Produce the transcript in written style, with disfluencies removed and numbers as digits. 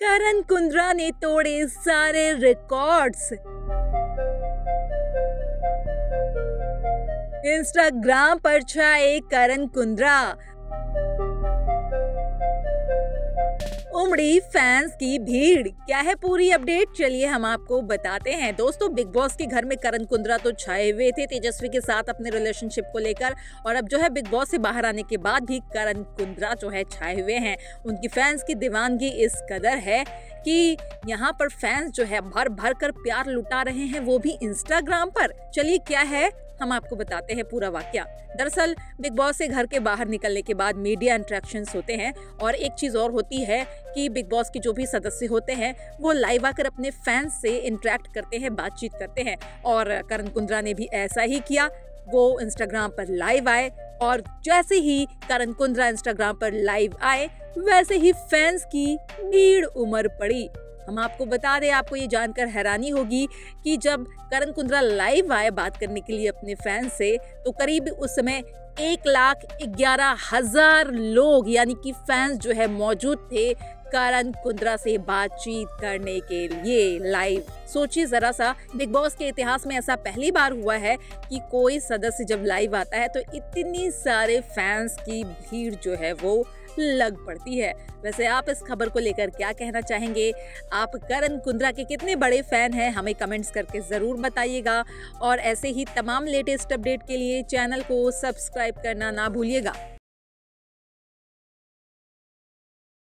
करण कुंद्रा ने तोड़े सारे रिकॉर्ड्स। इंस्टाग्राम पर छाए करण कुंद्रा। उमड़ी फैंस की भीड़। क्या है पूरी अपडेट, चलिए हम आपको बताते हैं। दोस्तों, बिग बॉस के घर में करण कुंद्रा तो छाए हुए थे तेजस्वी के साथ अपने रिलेशनशिप को लेकर, और अब जो है बिग बॉस से बाहर आने के बाद भी करण कुंद्रा जो है छाए हुए हैं। उनकी फैंस की दीवानगी इस कदर है कि यहाँ पर फैंस जो है भर भर कर प्यार लुटा रहे हैं, वो भी इंस्टाग्राम पर। चलिए क्या है हम आपको बताते हैं पूरा वाकया। दरअसल बिग बॉस से घर के बाहर निकलने के बाद मीडिया इंटरेक्शंस होते हैं, और एक चीज और होती है कि बिग बॉस के जो भी सदस्य होते हैं वो लाइव आकर अपने फैंस से इंटरेक्ट करते हैं, बातचीत करते हैं। और करण कुंद्रा ने भी ऐसा ही किया। वो इंस्टाग्राम पर लाइव आए, और जैसे ही करण कुंद्रा इंस्टाग्राम पर लाइव आए वैसे ही फैंस की भीड़ उमड़ पड़ी। हम आपको बता दें, आपको ये जानकर हैरानी होगी कि जब करण कुंद्रा लाइव आए बात करने के लिए अपने फैंस से, तो करीब उस समय 1,11,000 लोग यानी कि फैंस जो है मौजूद थे करण कुंद्रा से बातचीत करने के लिए लाइव। सोचिए जरा सा, बिग बॉस के इतिहास में ऐसा पहली बार हुआ है कि कोई सदस्य जब लाइव आता है तो इतनी सारे फैंस की भीड़ जो है वो लग पड़ती है। वैसे आप इस खबर को लेकर क्या कहना चाहेंगे? आप करण कुंद्रा के कितने बड़े फैन हैं, हमें कमेंट्स करके जरूर बताइएगा। और ऐसे ही तमाम लेटेस्ट अपडेट के लिए चैनल को सब्सक्राइब करना ना भूलिएगा।